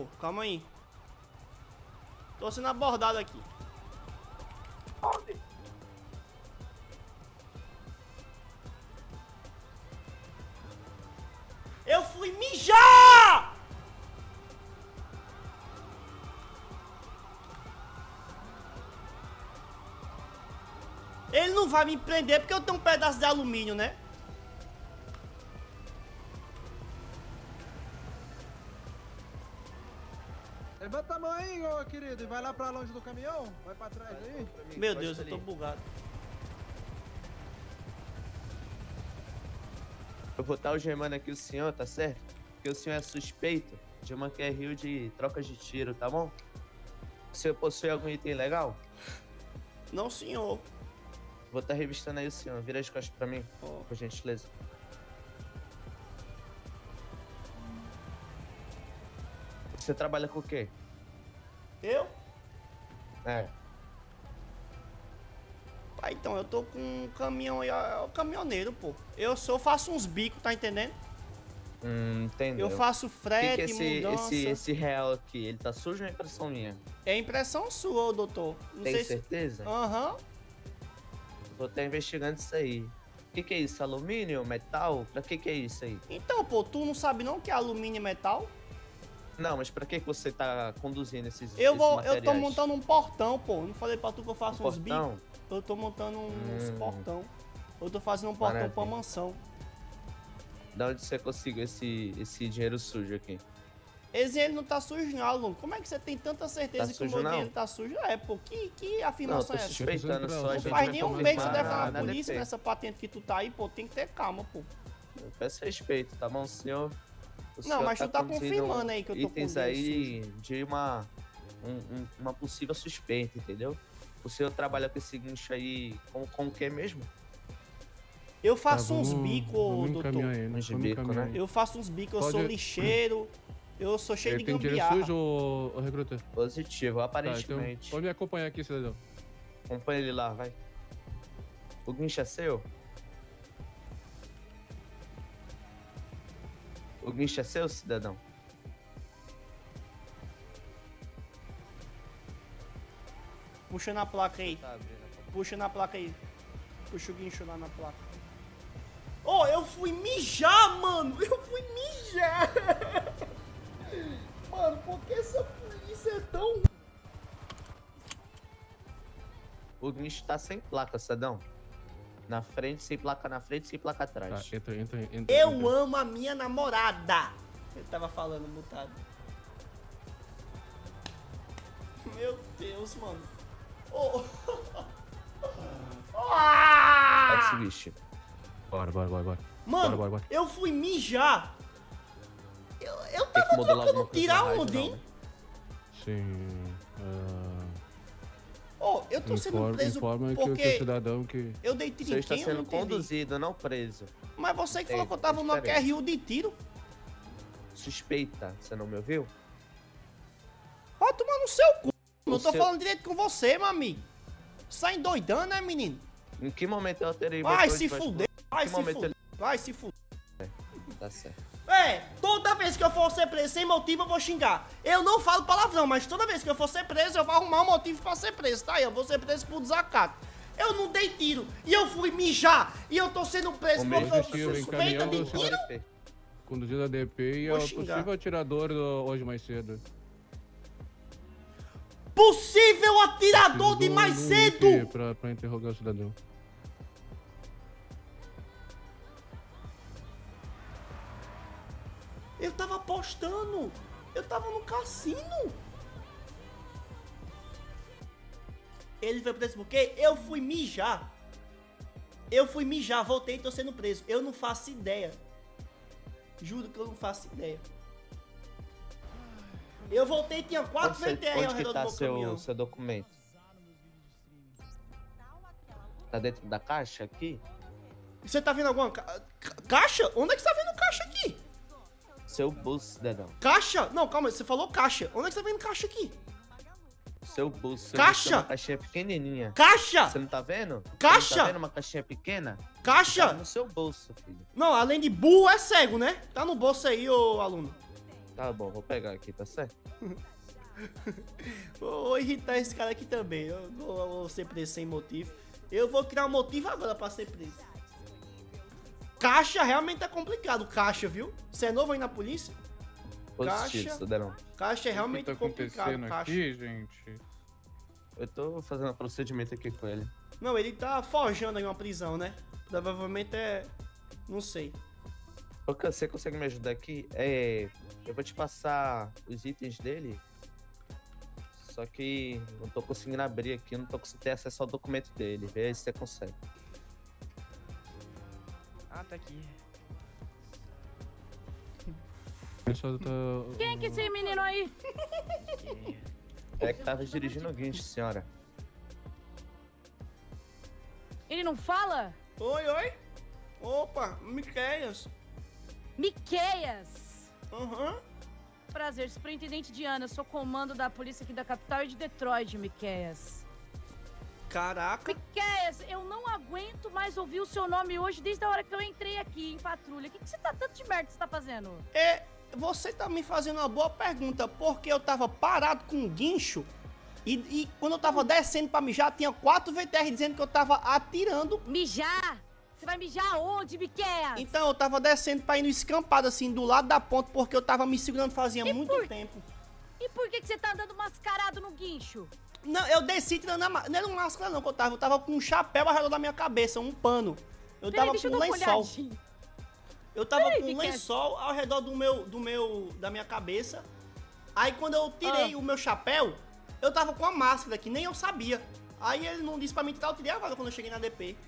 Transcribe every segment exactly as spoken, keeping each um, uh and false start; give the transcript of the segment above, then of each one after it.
Calma aí. Tô sendo abordado aqui. Eu fui mijar! Ele não vai me prender porque eu tenho um pedaço de alumínio, né? Levanta a mão aí, ô querido, e vai lá pra longe do caminhão. Vai pra trás aí. Meu Deus, eu tô bugado. Eu vou estar algemando aqui o senhor, tá certo? Porque o senhor é suspeito de uma Q R U de trocas de tiro, tá bom? O senhor possui algum item legal? Não, senhor. Vou estar revistando aí o senhor. Vira as costas pra mim, Oh. por gentileza. Você trabalha com o quê? Eu? É. Ah, então, eu tô com um caminhão aí, é o caminhoneiro, pô. Eu só faço uns bicos, tá entendendo? Hum, entendeu. Eu faço O que frete, que é esse, mudança. esse, esse real aqui? Ele tá sujo ou é impressão minha? É impressão sua, ô, doutor. Não Tem sei certeza? se... Aham. Vou estar investigando isso aí. O que que é isso? Alumínio? Metal? Pra que que é isso aí? Então, pô, tu não sabe não que é alumínio e metal? Não, mas pra que que você tá conduzindo esses, Eu esses vou, eu materiais? tô montando um portão, pô. Não falei pra tu que eu faço Um uns bicos? portão? Eu tô montando uns Hum. portão. Eu tô fazendo um portão Maravilha. pra mansão. Da onde você conseguiu esse, esse dinheiro sujo aqui? Esse ele não tá sujo não, aluno. Como é que você tem tanta certeza Tá que o sujo, meu não? dinheiro tá sujo? É, pô, que, que Não, eu afirmação tô é essa? suspeitando só. A Não gente faz vai nenhum tomar mês que você uma- deve estar na na polícia D P. nessa patente que tu tá aí, pô. Tem que ter calma, pô. Eu peço respeito, tá bom, senhor? O Não, senhor mas tu tá conduzindo confirmando aí que eu tô com itens dinheiro aí de uma, um- um- uma possível suspeita, entendeu? O senhor trabalha com esse guincho aí com, com o que mesmo? Eu faço Tá, uns vamos- bicos, vamos doutor. encaminhar ele, Uns vamos bico, encaminhar né? ele. Eu faço uns bicos, eu Pode- sou lixeiro. Eu sou cheio Ele de tem dinheiro gambiarra. sujo, ô, ô recruta? Positivo, Tá, então aparentemente. pode me acompanhar aqui, cidadão. Acompanha ele lá, vai. O guincho é seu? O guincho é seu, cidadão? Puxa na placa aí. Tá abrindo a porta. Puxa na placa aí. Puxa o guincho lá na placa. Oh, eu fui mijar, mano! Eu fui mijar! Mano, por que essa polícia é tão... O guincho tá sem placa, cidadão. Na frente, sem placa na frente, sem placa Tá, atrás. entra, entra, entra. Eu entra. amo a minha namorada! Eu tava falando mutado. Meu Deus, mano. Oh. Pode Ah! seguir, Chico. Bora, bora, bora, bora. Mano, Bora, bora, bora. eu fui mijar. Eu, eu Tem que tava modular trocando alguma coisa tiro na rádio, aonde, não, hein? né? Sim. ah, Oh, eu tô sendo informa, preso informa que o teu porque cidadão que... eu dei O tiro senhor em está quem? Eu não sendo entendi. conduzido, não preso. Mas você que Tem, falou que eu tava tem numa Q diferença. R U de tiro. Suspeita, você não me ouviu? Vai tomar no seu cu. Não O tô seu- falando direito com você, meu amigo. Sai doidando, né, menino? Em que momento eu alterei Vai botão se de voz- fuder. Vai que se momento fuder. Vai se fuder. Tá certo. É, toda vez que eu for ser preso sem motivo eu vou xingar. Eu não falo palavrão, mas toda vez que eu for ser preso eu vou arrumar um motivo pra ser preso, tá? Eu vou ser preso por desacato. Eu não dei tiro e eu fui mijar e eu tô sendo preso O porque eu mesmo tiro sou em suspeita caminhão de do tiro. Conduzido a D P e é Vou o xingar. possível atirador do- hoje mais cedo. Possível atirador de Preciso mais do- do cedo. I F Pra, pra interrogar o cidadão. Eu tava apostando. Eu tava no cassino. Ele foi preso porque eu fui mijar. Eu fui mijar, voltei e tô sendo preso. Eu não faço ideia. Juro que eu não faço ideia. Eu voltei e tinha quatro Onde, você, V T R ao onde que redor tá do meu caminhão. seu, seu documento? Tá dentro da caixa aqui? Você tá vendo alguma ca ca- caixa? Onde é que você tá vendo caixa aqui? Seu bolso, cidadão. Caixa? Não, calma, você falou caixa. Onde é que você tá vendo caixa aqui? Seu bolso. Seu Caixa? bolso é uma caixinha pequenininha. Caixa! Você não tá vendo? Você Caixa? não tá vendo uma caixinha pequena? Tá Caixa! no seu bolso, filho. Não, além de burro é cego, né? Tá no bolso aí, ô aluno. Tá bom, vou pegar aqui, tá certo? Vou irritar esse cara aqui também. Eu vou, vou ser preso sem motivo. Eu vou criar um motivo agora pra ser preso. Caixa realmente é complicado. Caixa, viu? Você é novo aí na polícia? Positivo, Caixa. cidadão. Caixa é O realmente que tá complicado. acontecendo Caixa. aqui, gente? Eu tô fazendo um procedimento aqui com ele. Não, ele tá forjando aí uma prisão, né? Provavelmente é... Não sei. Ô, Cã, você consegue me ajudar aqui? É, eu vou te passar os itens dele. Só que não tô conseguindo abrir aqui, não tô conseguindo ter acesso ao documento dele. Vê aí se você consegue. Ah, tá aqui. O pessoal tá... Quem é que é esse menino aí? É que tava dirigindo o guincho, senhora. Ele não fala? Oi, oi. Opa, Miqueias. Miqueias. Aham. Prazer, superintendente Diana. Sou comando da polícia aqui da capital e de Detroit, Miqueias. Caraca. Miqueias, eu não aguento mais ouvir o seu nome hoje desde a hora que eu entrei aqui em patrulha. O que, que você tá tanto de merda que você tá fazendo? É, você tá me fazendo uma boa pergunta, porque eu tava parado com um guincho e, e quando eu tava descendo pra mijar, tinha quatro V T R dizendo que eu tava atirando. Mijar? Você vai mijar aonde, Miqueias? Então eu tava descendo pra ir no escampado, assim, do lado da ponte, porque eu tava me segurando fazia E muito por- tempo. E por que, que você tá andando mascarado no guincho? Não, eu desci tirando a máscara. Não era uma máscara não que eu tava. Eu tava com um chapéu ao redor da minha cabeça, um pano. Eu Peraí, tava deixa com eu um dar uma lençol. olhadinha. Eu tava Peraí, com um Miqueias. lençol ao redor do meu, do meu, da minha cabeça. Aí quando eu tirei Ah. o meu chapéu, eu tava com a máscara, que nem eu sabia. Aí ele não disse pra mim tirar, eu tirei agora quando eu cheguei na D P.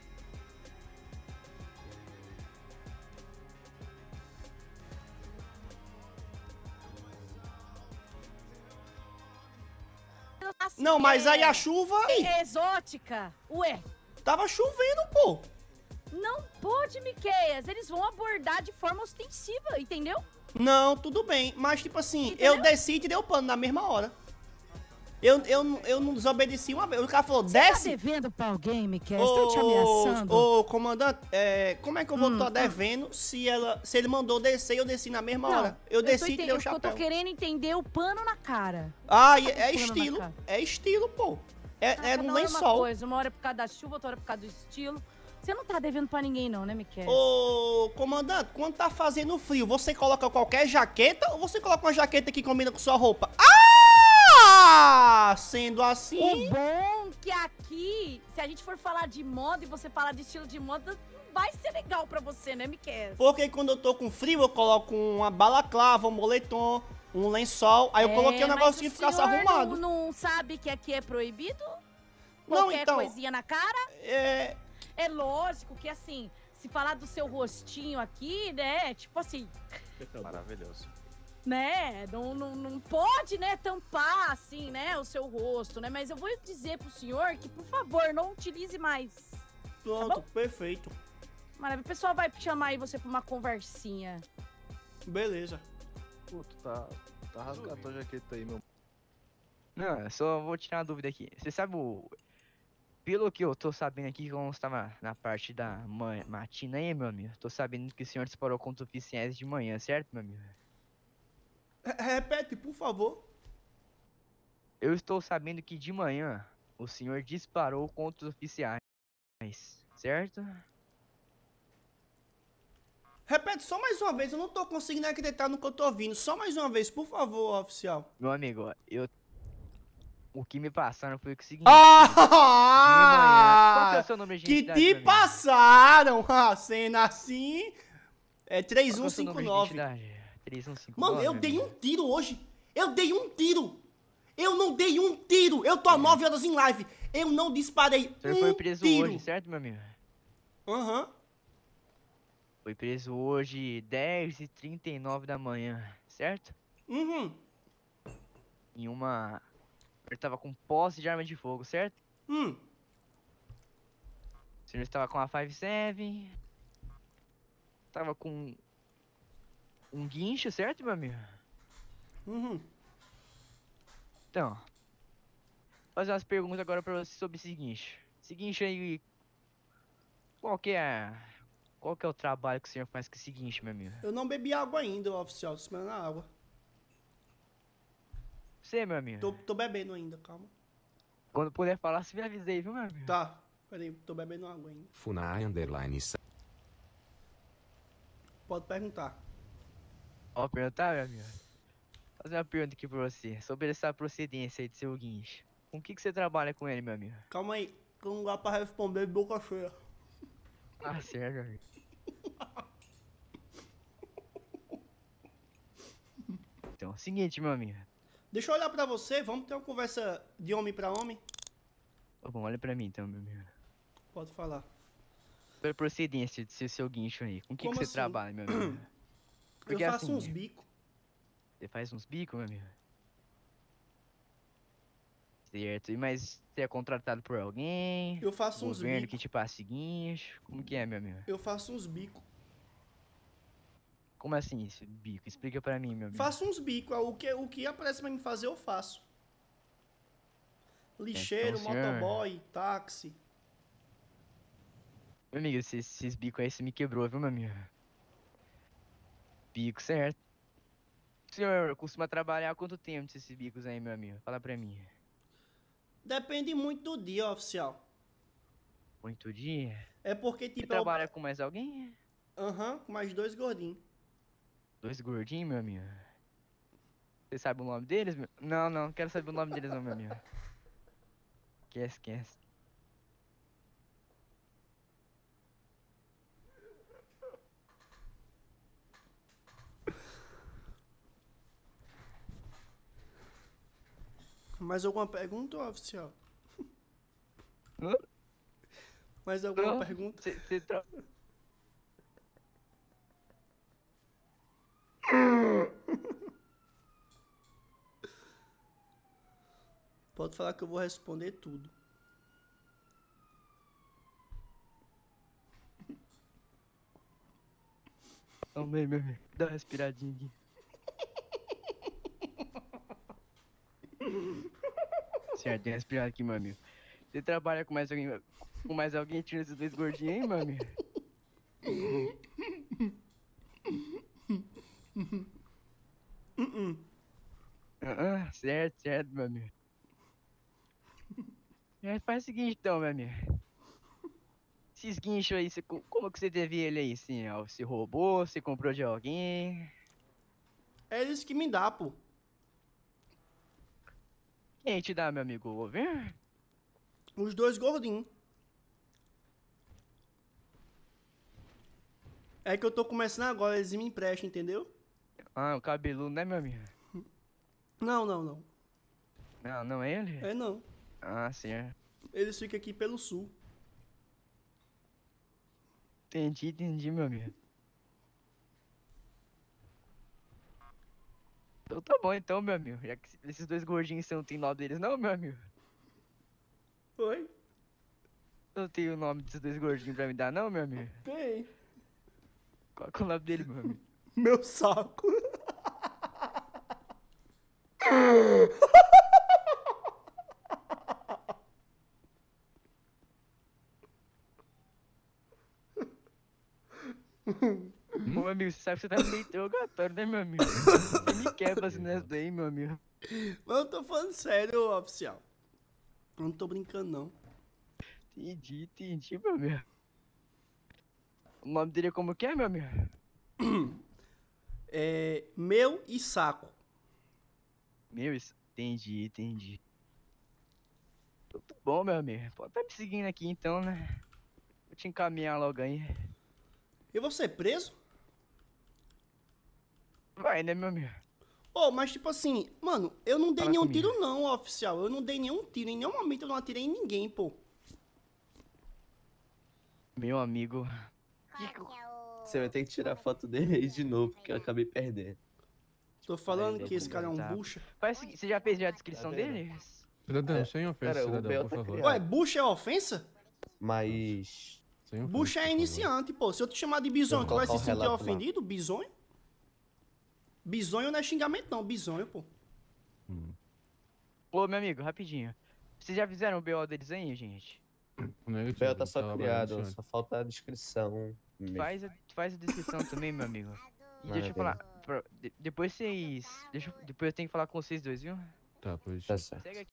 Não, mas aí a chuva... Ih, É exótica. Ué, tava chovendo, pô. não pode, Miqueias. Eles vão abordar de forma ostensiva, entendeu? Não, tudo bem. Mas, tipo assim, Entendeu? eu desci e tirei o pano na mesma hora. Eu, eu, eu não desobedeci uma vez. O cara falou, Tá desce. devendo pra alguém, Miqueias? Estão te ameaçando? Ô, ô, comandante, é, como é que eu vou Hum, estar hum. devendo se, ela, se ele mandou descer e eu desci na mesma Não, hora? Eu desci tô e tirei entendendo, o o que eu chapéu. tô querendo entender o pano na cara. Ah, e Tá é com pano na estilo. cara. É estilo, pô. É, Ah, era cada um hora é uma lençol. coisa, uma hora é por causa da chuva, outra hora é por causa do estilo. Você não tá devendo pra ninguém não, né, Miqueias? Ô, comandante, quando tá fazendo frio, você coloca qualquer jaqueta ou você coloca uma jaqueta que combina com sua roupa? Ah! Sendo assim... O bom que aqui, se a gente for falar de moda e você falar de estilo de moda, não vai ser legal pra você, né, Miqueias? Porque quando eu tô com frio, eu coloco uma balaclava, um moletom, um lençol. Aí eu É, coloquei um mas negocinho o e ficasse senhor arrumado. Não, não sabe que aqui é proibido? Não, Qualquer então, coisinha na cara? é... É lógico que, assim, se falar do seu rostinho aqui, né, tipo assim, Maravilhoso. né, não, não, não pode, né, tampar, assim, né, o seu rosto, né, mas eu vou dizer pro senhor que, por favor, não utilize mais. Pronto, perfeito. Maravilha, o pessoal vai chamar aí você pra uma conversinha. Beleza. Pô, tu tá, tá rasgando a tua jaqueta aí, meu. Não, eu só vou tirar uma dúvida aqui. Você sabe o... Pelo que eu tô sabendo aqui, como estava na parte da ma- matina aí, meu amigo, tô sabendo que o senhor disparou contra oficiais de manhã, certo, meu amigo? Re- Repete, por favor. Eu estou sabendo que de manhã o senhor disparou contra os oficiais, certo? Repete só mais uma vez, eu não tô conseguindo acreditar no que eu tô ouvindo. Só mais uma vez, por favor, oficial. Meu amigo, ó, eu... O que me passaram foi o seguinte... De manhã... Qual que é o Ah! seu número de Que identidade, te meu amigo? passaram! A cena assim. É Qual três que é um o seu cinco número de nove. identidade? três um cinco Mano, nove, eu meu dei amigo. um tiro hoje. Eu dei um tiro. Eu não dei um tiro. Eu tô há nove horas em live. Eu não disparei O senhor um foi preso tiro. hoje, certo, meu amigo? Aham. Foi preso hoje dez e trinta e nove da manhã, certo? Uhum. Em uma... Ele tava com posse de arma de fogo, certo? Hum. O senhor estava com a cinco sete. Tava com... Um guincho, certo, meu amigo? Uhum. Então... Vou fazer umas perguntas agora pra você sobre esse guincho. Esse guincho aí... Qual que é... Qual que é o trabalho que o senhor faz com esse guincho, meu amigo? Eu não bebi água ainda, oficial. Tô esperando a água. você, meu amigo. Tô, tô bebendo ainda, calma. Quando puder falar, você me avisei, viu, meu amigo? Tá, peraí, tô bebendo água ainda. Funai underline sa- Pode perguntar. Ó, perguntar, meu amigo. Vou fazer uma pergunta aqui pra você. Sobre essa procedência aí do seu guincho. Com o que, que você trabalha com ele, meu amigo? Calma aí, tem um lugar pra responder de boca cheia. Ah, certo, meu amigo. Então, seguinte, meu amigo. Deixa eu olhar pra você, vamos ter uma conversa de homem pra homem? Tá bom, olha pra mim então, meu amigo. Pode falar. Sobre a procedência de ser seu guincho aí. Com o que, que Como você assim? trabalha, meu amigo? Eu Porque faço assim, uns bicos. Você faz uns bicos, meu amigo? Certo. E mas você é contratado por alguém? Eu faço uns Governo que bicos. te passa guincho? Como que é, meu amigo? Eu faço uns bicos. Como assim esse bico? Explica pra mim, meu amigo. Faço uns bicos. O que, o que aparece pra me fazer, eu faço. Lixeiro, Então, senhor- motoboy, táxi. Meu amigo, esses, esses bicos aí você me quebrou, viu, meu amigo? Bico, certo. O senhor costuma trabalhar há quanto tempo nesses bicos aí, meu amigo? Fala pra mim. Depende muito do dia, oficial. Muito dia? É porque, Você tipo, eu... trabalha com mais alguém? Aham, com mais dois gordinhos. Dois gordinhos, meu amigo? Você sabe o nome deles, meu? Não, não, não quero saber o nome deles não, meu amigo. Esquece, esquece. Mais alguma pergunta, oficial? Hã? Mais alguma Não, pergunta? Você você tra... Pode falar que eu vou responder tudo. Não, meu meu amigo. Dá uma respiradinha aqui. Certo, tem respirado aqui, meu amigo. Você trabalha com mais alguém, com mais alguém tirando esses dois gordinhos aí, meu amigo? Ah, certo, certo, meu amigo. É, faz o seguinte então, meu amigo. Esses guinchos aí, você, co- como que você teve ele aí, assim? Ó, você roubou, você comprou de alguém? É eles que me dá, pô. Quem te dá, meu amigo? O governo? Os dois gordinhos. É que eu tô começando agora, eles me emprestam, entendeu? Ah, o cabeludo, né, meu amigo? Não, não, não. Não, não é ele? É não. Ah, certo. Eles ficam aqui pelo sul. Entendi, entendi, meu amigo. Então tá bom então, meu amigo. Já que esses dois gordinhos você não tem nome deles, não, meu amigo? Oi? Não tem o nome desses dois gordinhos pra me dar, não, meu amigo? Tem. Qual que é o nome dele, meu amigo? Meu saco. Ô, meu amigo, você sabe que você tá no meio interrogatório, né, meu amigo? Você me quebra assim nessa daí, meu amigo. Mas eu tô falando sério, oficial. Eu não tô brincando, não. Entendi, entendi, meu amigo. O nome dele é como que é, meu amigo? É meu e saco. Meu, isso. Entendi, entendi. Tudo bom, meu amigo. Pode estar me seguindo aqui então, né? Vou te encaminhar logo aí. Eu vou ser preso? Vai, né, meu amigo? Ô, mas tipo assim, mano, eu não dei Fala nenhum comigo. tiro não, oficial. Eu não dei nenhum tiro. Em nenhum momento eu não atirei em ninguém, pô. Meu amigo. Você vai ter que tirar foto dele aí de novo, porque eu acabei perdendo. Tô falando Aí, que esse cara é um tá. bucha. Faz o seguinte, você já fez já a descrição Tá vendo? dele? Cidadão, É, sem ofensa, cara, o cidadão, Bel por tá favor. criado. Ué, bucha é ofensa? Mas. Sem ofensa, Bucha é por favor. iniciante, pô. Se eu te chamar de bisonho, Eu tu vou vai se colocar o sentir relato lá. ofendido? Bisonho? Bisonho não é xingamento, não. Bisonho, pô. Ô, meu amigo, rapidinho. Vocês já fizeram o B O deles aí, gente? O Bel tá só criado, só falta a descrição. mesmo. Faz a, faz a descrição também, meu amigo. E deixa eu Maravilha. falar. pra- de- depois vocês. Deixa, eu- depois eu tenho que falar com vocês dois, viu? Tá, positivo. Tá certo. Segue aqui.